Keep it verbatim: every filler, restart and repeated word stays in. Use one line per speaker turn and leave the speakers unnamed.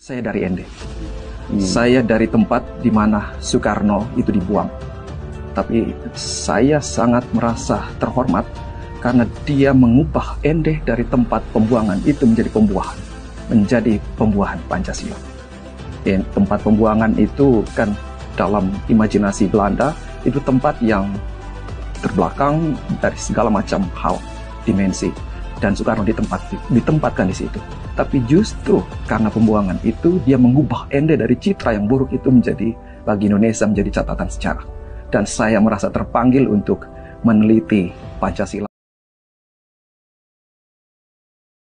Saya dari Ende.
Hmm.
Saya dari tempat di mana Soekarno itu dibuang. Tapi saya sangat merasa terhormat karena dia mengubah Ende dari tempat pembuangan itu menjadi pembuahan. Menjadi pembuahan Pancasila. Dan tempat pembuangan itu kan dalam imajinasi Belanda itu tempat yang terbelakang dari segala macam hal, dimensi. Dan Soekarno ditempat, ditempatkan di situ. Tapi justru karena pembuangan itu, dia mengubah Ende dari citra yang buruk itu menjadi, bagi Indonesia menjadi catatan sejarah. Dan saya merasa terpanggil untuk meneliti Pancasila.